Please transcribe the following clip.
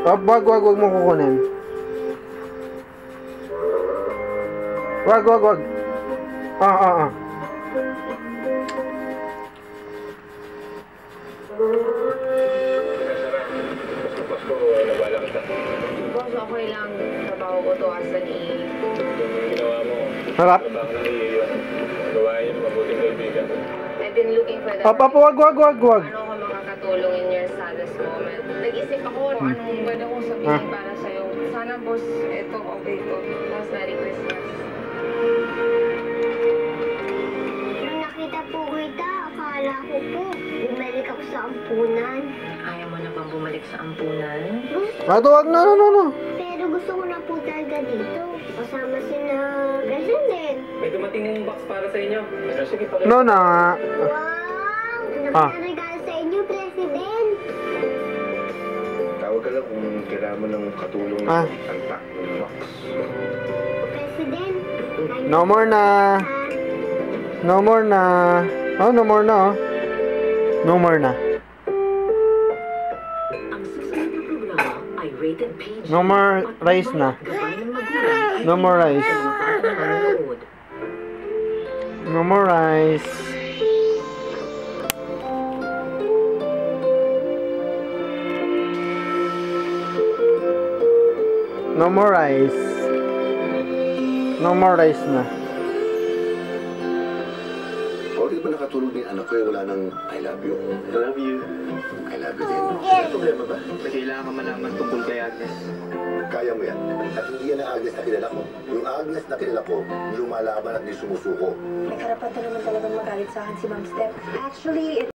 Wag mo kukunin. Wag. Ah. Boss, okay lang. Trabaho ko to as an EA. Ginawa mo. Harap. Gawain yung mabuting kaibigan. I've been looking for that. Wag. Ano ako makakatulong in your saddest moment? Nag-isip ako kung anong pwede kong sabihin para sa'yo. Sana, boss, eto, okay to. Boss, Merry Christmas. Nung nakita po kita, akala ko po, bumalik ako sa ampunan. Ayaw mo na bang bumalik sa ampunan? Wag na. Pero gusto ko na po talaga dito. Kasama sina President. May dumating yung box para sa inyo. Sige, No na. Wow! Nakaregalo sa inyo, President. Tawag ka lang kung kailangan mo ng katulong ng antak ng box. President. No more na. No more na. Oh, no more na. No more na. Ang susunod na programa ay rated PG. No more rice na. No more rice. No more rice. No more rice. No more rice na. Bakit ba nakatulog ni anak ko wala nang I love you? I love you. I love you din. May problema ba? May kailangan ka malaman tungkol kay Agnes. Kaya mo yan. At hindi yan ang Agnes na kilala ko. Yung Agnes na kilala ko, lumalaban at di sumusuko. May karapatan naman talagang magalit sa akin si Ma'am Steph. Actually,